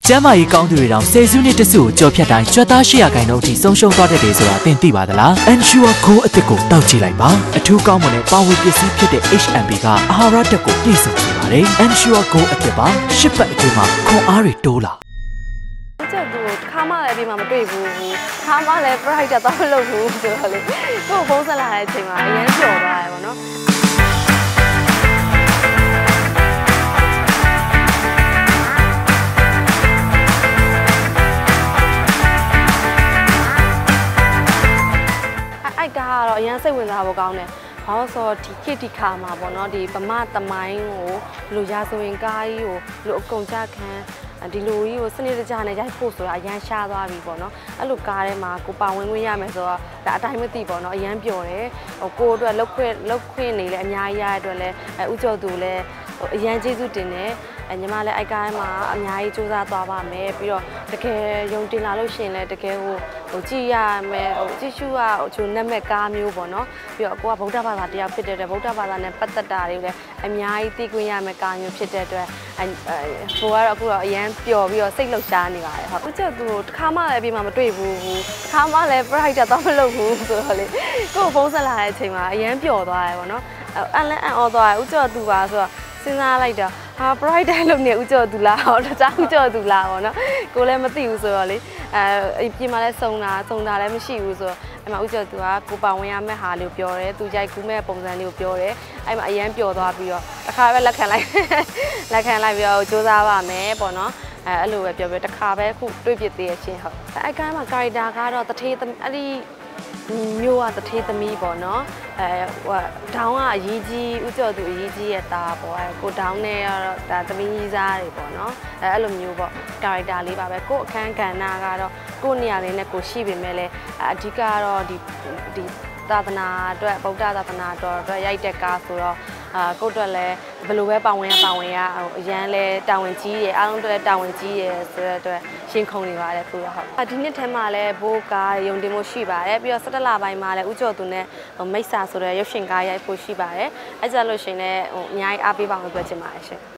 ကျမ်းမာရေးကောင်းသူတွေတောင်ဆယ်စုနှစ်တစုကိုကြော်ဖြတ်တိုင်းကြွက်သား800ခိုင်နှုန်းအထိဆုံးရှုံးသွားတတ်တယ်ဆိုတာသင်သိပါသလား Ensure Go အသစ်ကိုတောက်ကြည့်လိုက်ပါအထူးကောင်းမွန်တဲ့ပါဝင်ပစ္စည်းဖြစ်တဲ့ HMB ကအာဟာရတက်ကိုပြည့်စုံစေပါတယ် Ensure Go အသစ်ပါ10ပတ်အတွင်းမှာခွန်အားတွေတိုးလာကျက်သူခါမလည်းဒီမှာမတွေ့ဘူးခါမလည်း bright တော့မလုပ်ဘူးဆိုတော့လေသူ့ဖုန်းဆက်လာတဲ့အချိန်မှာအရင်ပျော်သွားတယ်ပေါ့နော်အိုက်ကားကတော့အရင်စိတ်ဝင်စားဖို့ကောင်းတယ်။ဘာလို့ဆိုတော့ဒီခေတ်ဒီခါမှာပေါ့နော်ဒီဗမာသမိုင်းကိုလူရာဇဝင်ကားကြီးကိုလူအကုန်ကြခံဒီလူကြီးကိုစနစ်တကျနဲ့ရိုက်ဖို့ဆိုတာအရန်ရှားသွားပြီပေါ့နော်။အဲ့လိုကားထဲမှာကိုပါဝင်ခွင့်ရမယ်ဆိုတော့ဒါအတိုင်းမသိပေါ့နော်အရန်ပျော်တယ်။ကိုအတွက်လောက်ခွင့်နေလဲအများကြီးရတဲ့အတွက်လဲဥကြော်သူလဲအရန်ကျေးဇူးတင်တယ်ညီမလည်းအိုက်ကားမှာအများကြီးစူးစမ်းသွားပါမယ်ပြီးတော့တကယ်ယုံတင်လာလို့ရှိရင်လည်းတကယ်ကြည့်ရမယ်ကြည့်ရှုရချိုနက်မဲ့ကားမျိုးပေါ့နော်ပြီးတော့ကိုကဗုဒ္ဓဘာသာတရားဖြစ်တဲ့ဗုဒ္ဓဘာသာနဲ့ပတ်သက်တာတွေလည်းအများကြီးသိခွင့်ရမယ်ကားမျိုးဖြစ်တဲ့အတွက်ကိုကတော့အခုတော့အရန်ပျော်ပြီးတော့စိတ်လှုပ်ရှားနေပါတယ်ဟုတ်ဦးကျော်သူတစ်ခါမှလည်းအပြင်မှာမတွေ့ဘူးတစ်ခါမှလည်း bright တော့မလုပ်ဘူးဆိုတော့လေကိုဖုန်းဆက်လာတဲ့အချိန်မှာအရန်ပျော်သွားတယ်ပေါ့နော်အန်လည်းအန်အော်သွားတယ်ဦးကျော်သူပါဆိုတော့စဉ်းစားလိုက်တော့ဟာ bright တိုင်းလုပ်နေဦးကျော်သူလားဟောတခြားဦးကျော်သူလားပေါ့နော်ကိုလည်းမသိဘူးဆိုတော့လေပြင်မှာလည်းစုံတာလည်းမရှိဘူးဆိုတော့အဲ့မှာဦးကျော်သူကကိုပါဝင်ရမယ့်ဟာလေးကိုပြောတယ်သူကြိုက်ကူးမဲ့ပုံစံလေးကိုပြောတယ်အဲ့မှာအရန်ပျော်သွားပြီးတော့တစ်ခါပဲလက်ခံလိုက်ပြီးတော့စူးစမ်းပါမယ်ပေါ့နော်အဲ့လိုပဲပြောပြီးတစ်ခါပဲခုတွေ့ပြသေးရဲ့ချင်းဟုတ်အဲ့ကိုင်းမှာ character ကတော့တထေးအဲ့ဒီမျိုးကတထေးသမီးပေါ့နော်ဒေါင်းကအရေးကြီးဥကျော်သူအရေးကြီးရဲ့တာပေါ့ကိုဒေါင်းနဲ့ကတော့ဒါသမီးကြီးစားတွေပေါ့နော်အဲ့လိုမျိုးပေါ့ character လေးပါပဲကိုအခန်းကဏ္ဍကတော့ကိုနေရာလေးနဲ့ကိုရှိပေမဲ့လည်းအဓိကကတော့ဒီသာသနာအတွက်ဗုဒ္ဓသာသနာတော်အတွက်ရိုက်တဲ့ကားဆိုတော့ကိုအတွက်လည်းဘယ်လိုပဲပါဝင်ရအရန်လဲတာဝန်ကြီးရယ်အားလုံးအတွက်တာဝန်ကြီးရယ်ဆိုတဲ့အတွက်ရှင်းခုံနေပါတယ်ခုတော့ဟုတ်ဒီနှစ်ထဲမှာလည်းဘိုးကားရုံတင်မှုရှိပါတယ်ပြီးတော့17လပိုင်းမှာလည်းဥကျော်သူနဲ့မိတ်ဆာဆိုတဲ့ရုပ်ရှင်ကားရိုက်ဖို့ရှိပါတယ်အဲ့ကြလို့ရှိရင်လည်းအများကြီးအားပေးပါအောင်ပြောချင်ပါတယ်ရှင်